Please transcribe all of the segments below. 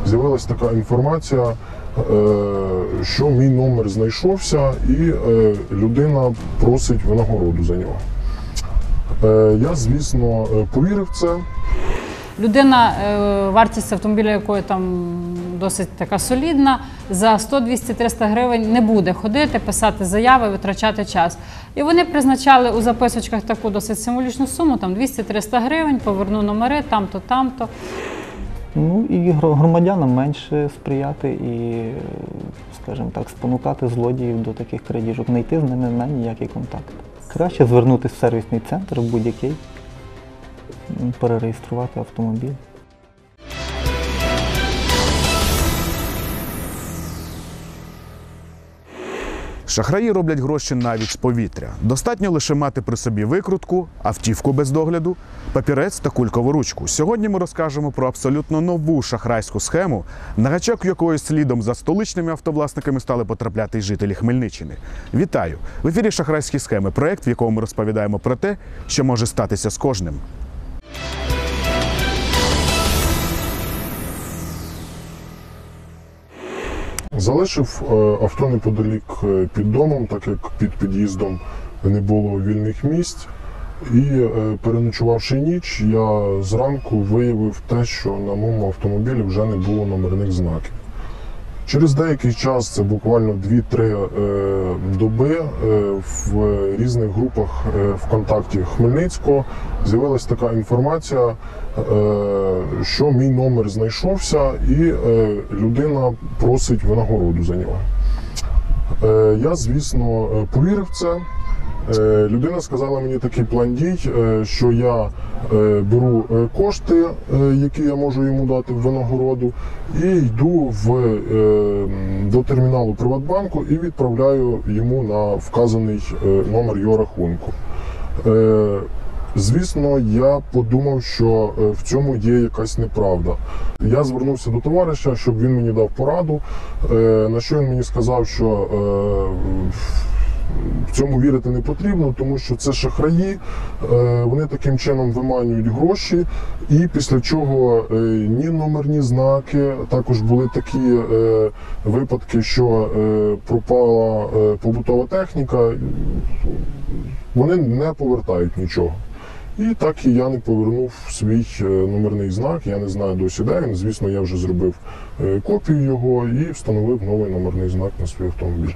з'явилася така інформація, що мій номер знайшовся і людина просить винагороду за нього. Я, звісно, повірив в це. Людина, вартість автомобіля якої там досить така солідна, за 100, 200, 300 гривень не буде ходити, писати заяви, витрачати час. І вони призначали у записочках таку досить символічну суму, там 200-300 гривень, поверну номери, там-то, там-то. Ну і громадянам менше сприяти і, скажімо так, спонукати злодіїв до таких крадіжок, не йти з ними на ніякий контакт. Краще звернутися в сервісний центр, в будь-який, перереєструвати автомобіль. Шахраї роблять гроші навіть з повітря. Достатньо лише мати при собі викрутку, автівку без догляду, папірець та кулькову ручку. Сьогодні ми розкажемо про абсолютно нову шахрайську схему, на гачок якої слідом за столичними автовласниками стали потрапляти й жителі Хмельниччини. Вітаю! В ефірі «Шахрайські схеми» – проєкт, в якому ми розповідаємо про те, що може статися з кожним. Залишив авто неподалік під домом, так як під під'їздом не було вільних місць. І переночувавши ніч, я зранку виявив те, що на моєму автомобілі вже не було номерних знаків. Через деякий час, це буквально 2-3 доби, в різних групах ВКонтакті Хмельницького з'явилася така інформація, що мій номер знайшовся і людина просить винагороду за нього. Я, звісно, повірив в це. Людина сказала мені такий план дій, що я беру кошти, які я можу йому дати в винагороду, і йду до терміналу Приватбанку і відправляю йому на вказаний номер його рахунку. Звісно, я подумав, що в цьому є якась неправда. Я звернувся до товариша, щоб він мені дав пораду, на що він мені сказав, що в цьому вірити не потрібно, тому що це шахраї, вони таким чином виманюють гроші, і після чого ні номерні знаки, також були такі випадки, що пропала побутова техніка, вони не повертають нічого. І так і я не повернув свій номерний знак, я не знаю досі де він. Звісно, я вже зробив копію його і встановив новий номерний знак на свій автомобіль.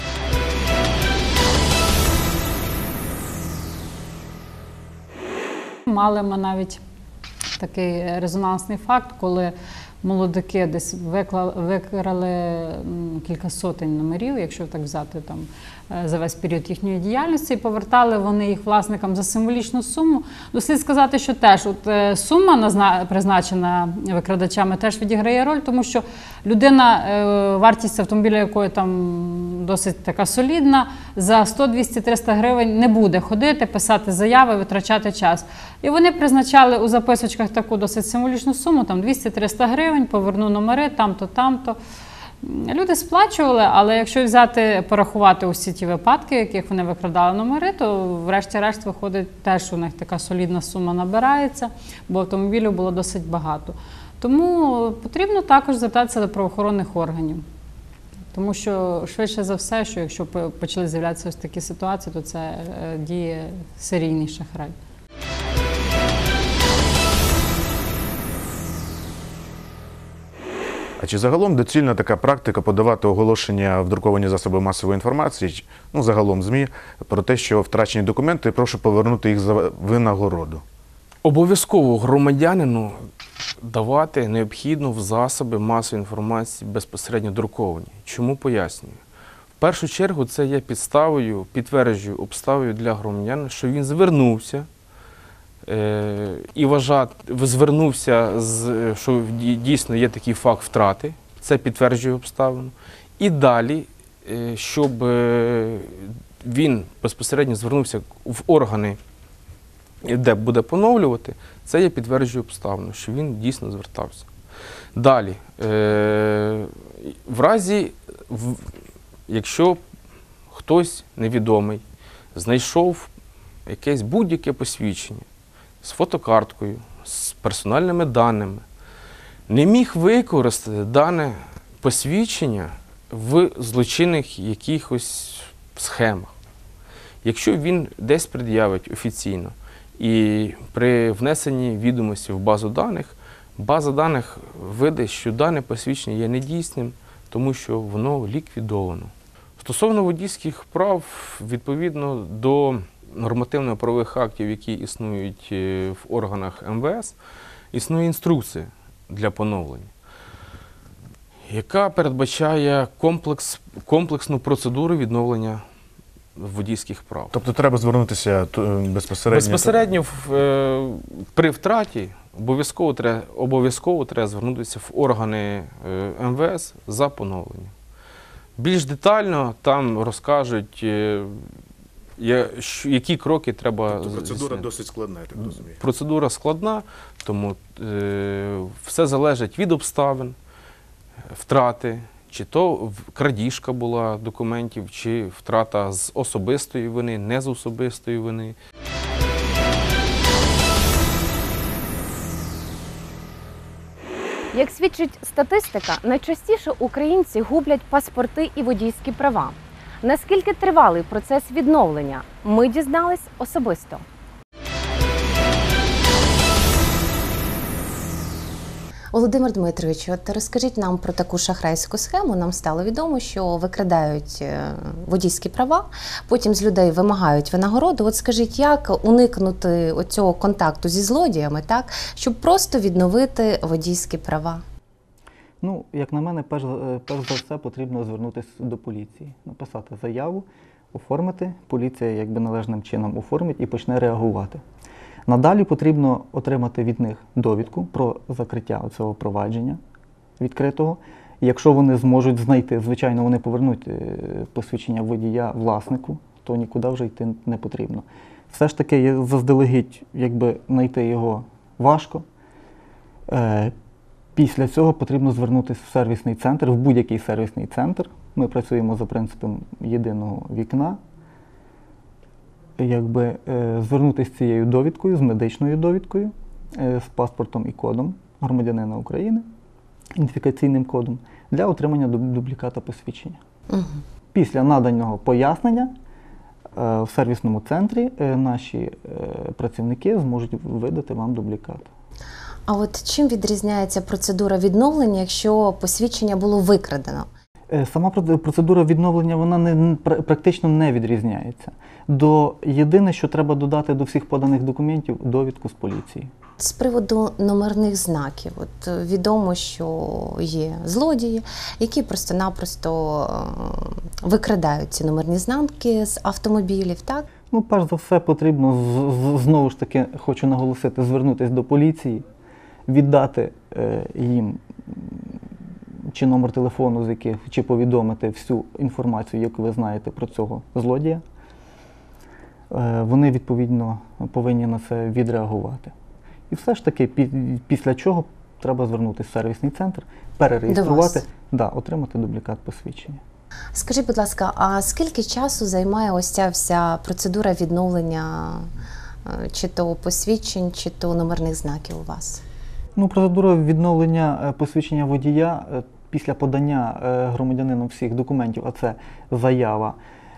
Мали ми навіть такий резонансний факт, коли молодики десь викрали кілька сотень номерів, якщо так взяти там за весь період їхньої діяльності, і повертали вони їх власникам за символічну суму. Дослід сказати, що теж сума, призначена викрадачами, теж відіграє роль, тому що людина, вартість автомобіля якої там досить така солідна, за 100, 200, 300 гривень не буде ходити, писати заяви, витрачати час. І вони призначали у записочках таку досить символічну суму, там 200-300 гривень, поверну номери, там-то, там-то. Люди сплачували, але якщо взяти, порахувати усі ті випадки, яких вони викрадали номери, то врешті-решт виходить теж у них така солідна сума набирається, бо автомобілів було досить багато. Тому потрібно також звертатися до правоохоронних органів. Тому що швидше за все, що якщо почали з'являтися ось такі ситуації, то це діє серійний шахрай. А чи загалом доцільна така практика подавати оголошення в друковані засоби масової інформації, ну загалом ЗМІ, про те, що втрачені документи, прошу повернути їх за винагороду? Обов'язково громадянину давати необхідно в засоби масової інформації безпосередньо друковані. Чому пояснюю? В першу чергу це є підставою, підтверджую обставою для громадянина, що він звернувся і звернувся, що дійсно є такий факт втрати, це підтверджує обставину. І далі, щоб він безпосередньо звернувся в органи, де буде поновлювати, це є підтверджує обставину, що він дійсно звертався. Далі, в разі, якщо хтось невідомий знайшов якесь будь-яке посвідчення з фотокарткою, з персональними даними, не міг використати дане посвідчення в злочинних якихось схемах. Якщо він десь пред'явить офіційно і при внесенні відомості в база даних видасть, що дане посвідчення є недійсним, тому що воно ліквідовано. Стосовно водійських прав, відповідно до нормативно-правових актів, які існують в органах МВС, існує інструкція для поновлення, яка передбачає комплексну процедуру відновлення водійських прав. Тобто треба звернутися безпосередньо? Безпосередньо при втраті обов'язково треба звернутися в органи МВС за поновленням. Більш детально там розкажуть, які кроки треба Тобто процедура здійснити. досить складна, я так розумію. Процедура складна, тому все залежить від обставин, втрати, чи то крадіжка була документів, чи втрата з особистої вини, не з особистої вини. Як свідчить статистика, найчастіше українці гублять паспорти і водійські права. Наскільки тривалий процес відновлення, ми дізнались особисто. Володимир Дмитрович, от розкажіть нам про таку шахрайську схему. Нам стало відомо, що викрадають водійські права, потім з людей вимагають винагороду. От скажіть, як уникнути оцього контакту зі злодіями, так, щоб просто відновити водійські права? Ну, як на мене, перш за все потрібно звернутися до поліції, написати заяву, оформити, поліція якби належним чином оформить і почне реагувати. Надалі потрібно отримати від них довідку про закриття цього провадження відкритого. Якщо вони зможуть знайти, звичайно, вони повернуть посвідчення водія власнику, то нікуди вже йти не потрібно. Все ж таки, заздалегідь, якби знайти його важко. Після цього потрібно звернутися в сервісний центр, в будь-який сервісний центр. Ми працюємо за принципом єдиного вікна. Якби звернутися з цією довідкою, з медичною довідкою, з паспортом і кодом громадянина України, ідентифікаційним кодом, для отримання дубліката посвідчення. Угу. Після наданого пояснення в сервісному центрі наші працівники зможуть видати вам дублікат. А от чим відрізняється процедура відновлення, якщо посвідчення було викрадено? Сама процедура відновлення, вона практично не відрізняється. Єдине, що треба додати до всіх поданих документів, довідку з поліції. З приводу номерних знаків. От відомо, що є злодії, які просто-напросто викрадають ці номерні знаки з автомобілів, так? Ну, перш за все, потрібно, знову ж таки, хочу наголосити, звернутися до поліції, віддати їм чи номер телефону, з яких, чи повідомити всю інформацію, яку ви знаєте про цього злодія. Вони, відповідно, повинні на це відреагувати. І все ж таки, після чого треба звернутися в сервісний центр, перереєструвати, отримати дублікат посвідчення. Скажіть, будь ласка, а скільки часу займає ось ця вся процедура відновлення чи то посвідчень, чи то номерних знаків у вас? Ну, процедура відновлення посвідчення водія після подання громадянином всіх документів, а це заява,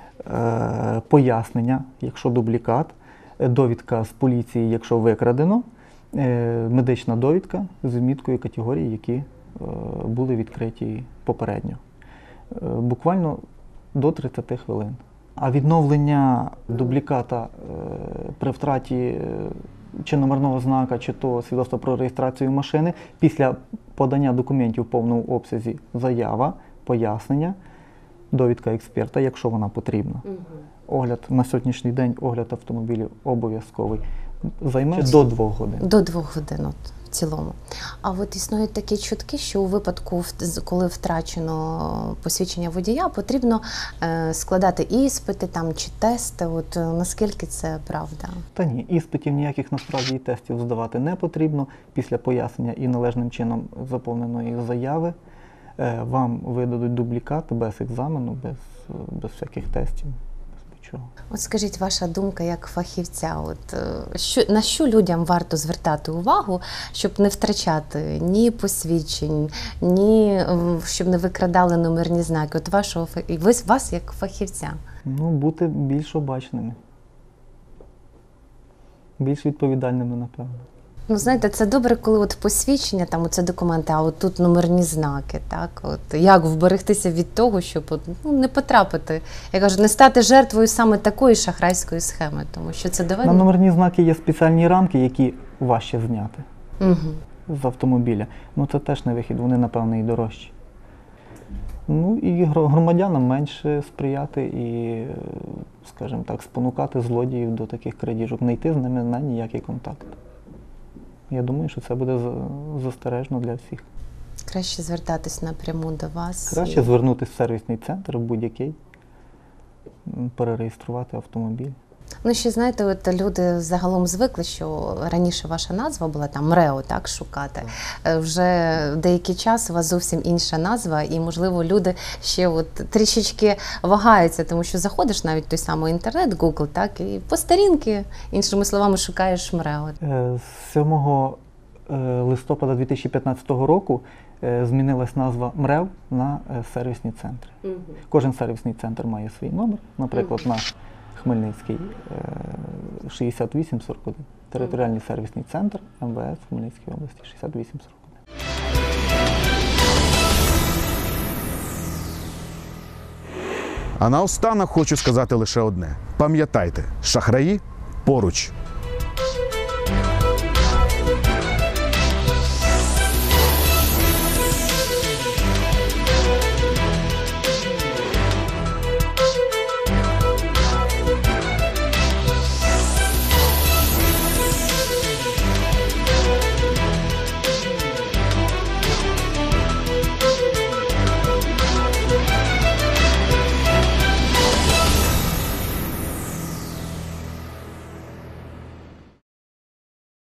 пояснення, якщо дублікат, довідка з поліції, якщо викрадено, медична довідка з відміткою категорій, які були відкриті попередньо. Буквально до 30 хвилин. А відновлення дубліката при втраті чи номерного знака, чи то свідоцтва про реєстрацію машини, після подання документів в повному обсязі заява, пояснення, довідка експерта, якщо вона потрібна. Огляд на сьогоднішній день, огляд автомобілів обов'язковий. Займе до 2 годин. До 2 годин в цілому. А от існують такі чутки, що у випадку, коли втрачено посвідчення водія, потрібно складати іспити там, чи тести. От наскільки це правда? Та ні, іспитів ніяких насправді і тестів здавати не потрібно. Після пояснення і належним чином заповненої заяви вам видадуть дублікат без екзамену, без всяких тестів. нічого. От скажіть, ваша думка як фахівця, на що людям варто звертати увагу, щоб не втрачати ні посвідчень, ні щоб не викрадали номерні знаки? От вас як фахівця. Ну, бути більш обачними. Більш відповідальними, напевно. Ну, знаєте, це добре, коли от посвідчення, там оце документи, а от тут номерні знаки, так? От як вберегтися від того, щоб не потрапити, я кажу, не стати жертвою саме такої шахрайської схеми, тому що це На доведено. номерні знаки є спеціальні рамки, які важче зняти з автомобіля. Ну, це теж не вихід, вони, напевно, і дорожчі. Ну, і громадянам менше сприяти і, скажімо так, спонукати злодіїв до таких крадіжок, не йти з ними на ніякий контакт. Я думаю, що це буде застережно для всіх. Краще звертатись напряму до вас. Краще звернутися в сервісний центр, в будь-який, перереєструвати автомобіль. Ну, ще, знаєте, от люди загалом звикли, що раніше ваша назва була там МРЕО, так, шукати. Вже деякий час у вас зовсім інша назва, і, можливо, люди ще от трішечки вагаються, тому що заходиш навіть в той самий інтернет, Google, так, і по сторінки, іншими словами, шукаєш МРЕО. З 7 листопада 2015 року змінилась назва МРЕВ на сервісні центри. Кожен сервісний центр має свій номер, наприклад, наш Хмельницький 6841, територіальний сервісний центр МВС в Хмельницькій області 6841. А наостанок хочу сказати лише одне. Пам'ятайте, шахраї поруч.